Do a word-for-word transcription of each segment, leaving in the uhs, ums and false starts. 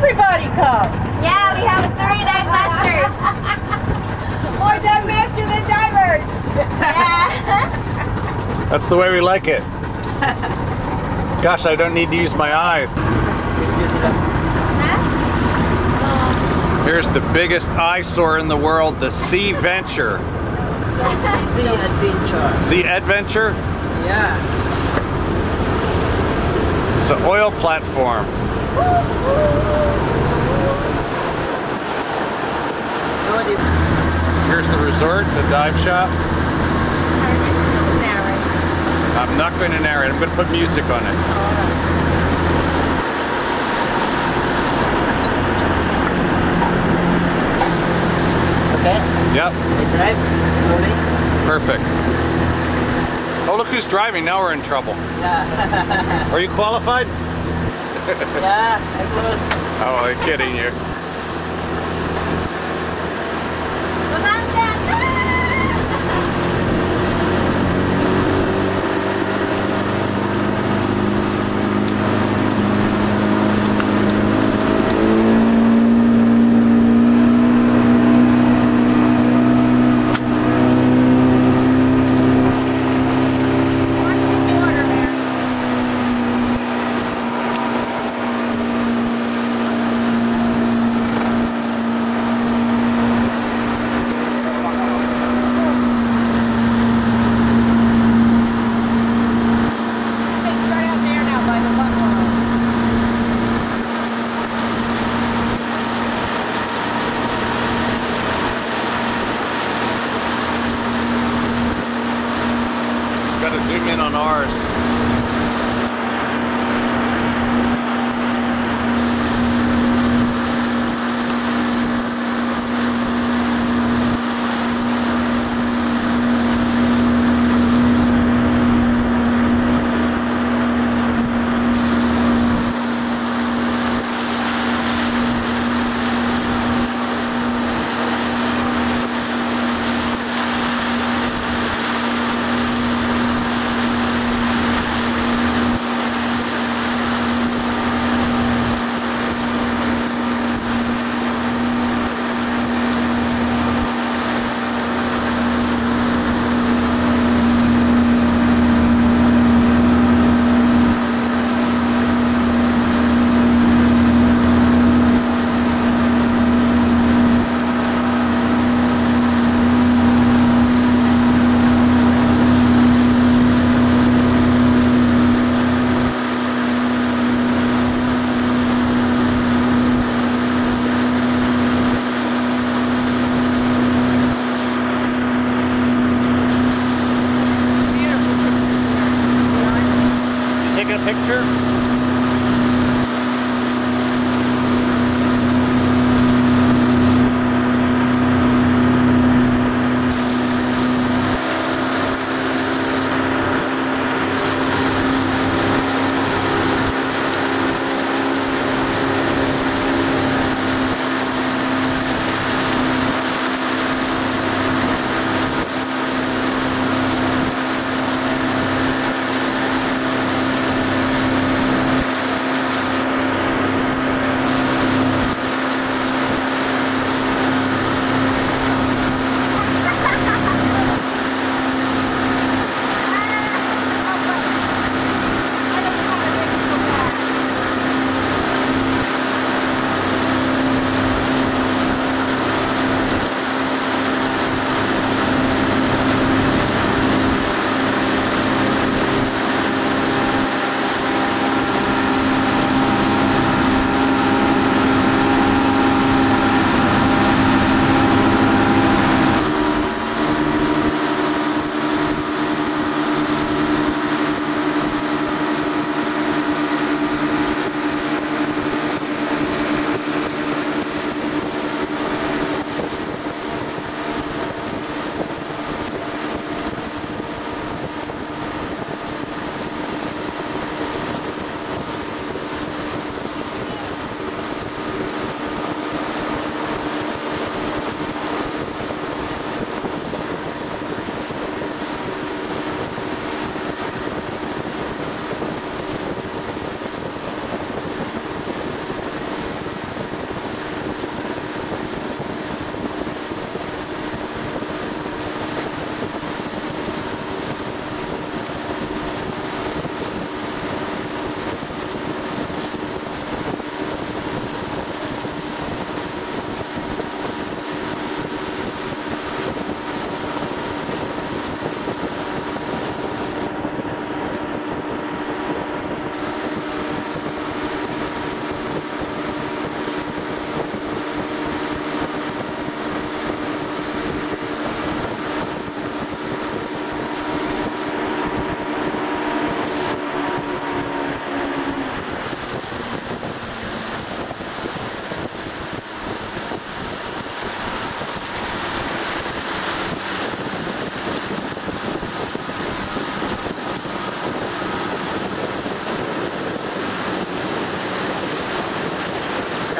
everybody comes. Yeah, we have three dive masters. More dive masters than divers. Yeah. That's the way we like it. Gosh, I don't need to use my eyes. Here's the biggest eyesore in the world, the Sea Venture. Sea Adventure. Sea Adventure? Yeah. It's an oil platform. Here's the resort, the dive shop. I'm not going to narrate, I'm going to put music on it. Okay. Yep. We drive slowly. Perfect. Oh, look who's driving. Now we're in trouble. Yeah. Are you qualified? Yeah, I close. Oh, I'm kidding you. Gotta zoom in on ours.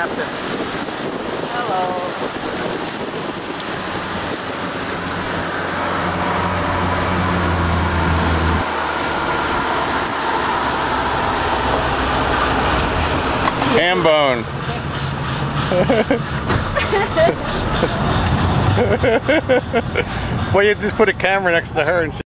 captain. Hello. Ham bone. Well, you just put a camera next to her and she